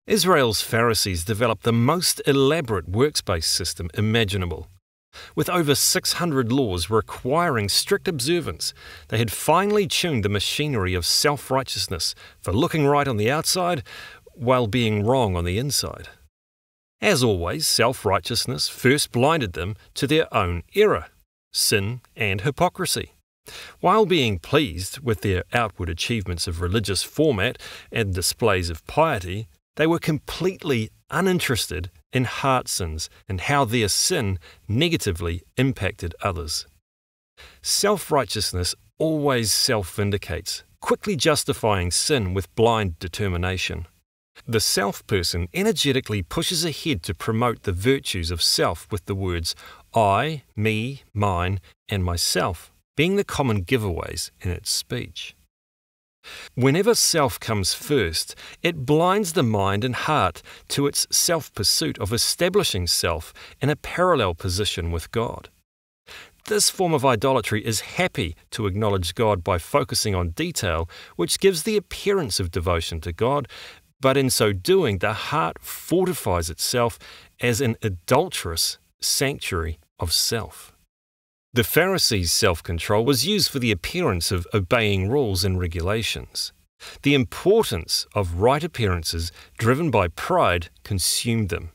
Israel's Pharisees developed the most elaborate works-based system imaginable. With over 600 laws requiring strict observance, they had finely tuned the machinery of self-righteousness for looking right on the outside while being wrong on the inside. As always, self-righteousness first blinded them to their own error, sin and hypocrisy. While being pleased with their outward achievements of religious format and displays of piety, they were completely uninterested in heart sins and how their sin negatively impacted others. Self-righteousness always self-vindicates, quickly justifying sin with blind determination. The self-person energetically pushes ahead to promote the virtues of self with the words I, me, mine, and myself being the common giveaways in its speech. Whenever self comes first, it blinds the mind and heart to its self-pursuit of establishing self in a parallel position with God. This form of idolatry is happy to acknowledge God by focusing on detail, which gives the appearance of devotion to God, but in so doing, the heart fortifies itself as an adulterous sanctuary of self. The Pharisees' self-control was used for the appearance of obeying rules and regulations. The importance of right appearances driven by pride consumed them.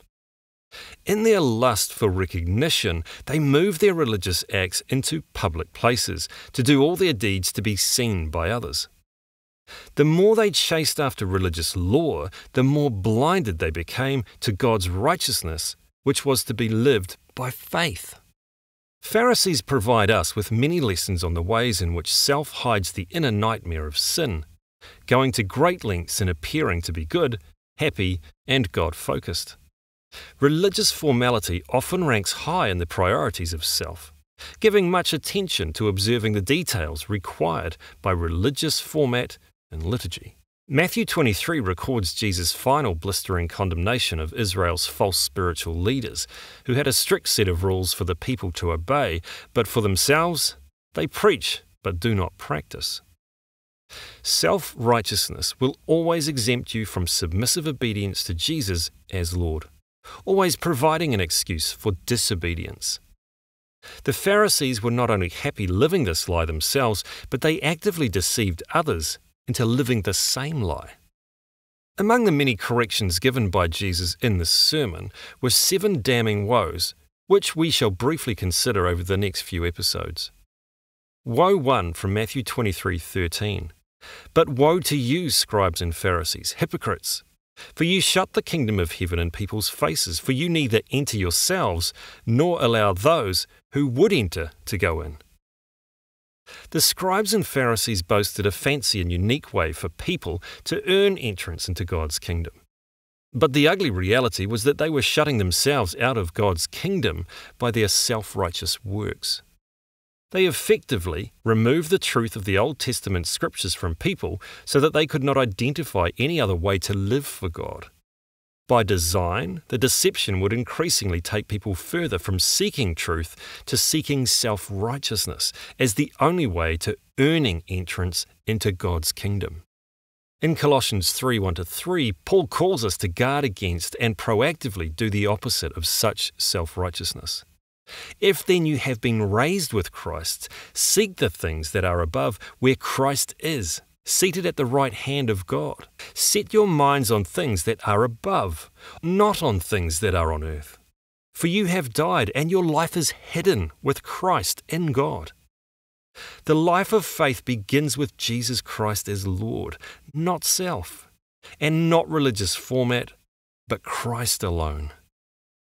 In their lust for recognition, they moved their religious acts into public places to do all their deeds to be seen by others. The more they chased after religious law, the more blinded they became to God's righteousness, which was to be lived by faith. Pharisees provide us with many lessons on the ways in which self hides the inner nightmare of sin, going to great lengths in appearing to be good, happy, and God-focused. Religious formality often ranks high in the priorities of self, giving much attention to observing the details required by religious format and liturgy. Matthew 23 records Jesus' final blistering condemnation of Israel's false spiritual leaders, who had a strict set of rules for the people to obey, but for themselves, they preach but do not practice. Self-righteousness will always exempt you from submissive obedience to Jesus as Lord, always providing an excuse for disobedience. The Pharisees were not only happy living this lie themselves, but they actively deceived others into living the same lie. Among the many corrections given by Jesus in this sermon were 7 damning woes, which we shall briefly consider over the next few episodes. Woe 1 from Matthew 23:13. But woe to you, scribes and Pharisees, hypocrites! For you shut the kingdom of heaven in people's faces, for you neither enter yourselves, nor allow those who would enter to go in. The scribes and Pharisees boasted a fancy and unique way for people to earn entrance into God's kingdom. But the ugly reality was that they were shutting themselves out of God's kingdom by their self-righteous works. They effectively removed the truth of the Old Testament scriptures from people so that they could not identify any other way to live for God. By design, the deception would increasingly take people further from seeking truth to seeking self-righteousness as the only way to earning entrance into God's kingdom. In Colossians 3:1-3, Paul calls us to guard against and proactively do the opposite of such self-righteousness. If then you have been raised with Christ, seek the things that are above, where Christ is, seated at the right hand of God. Set your minds on things that are above, not on things that are on earth. For you have died, and your life is hidden with Christ in God. The life of faith begins with Jesus Christ as Lord, not self, and not religious format, but Christ alone.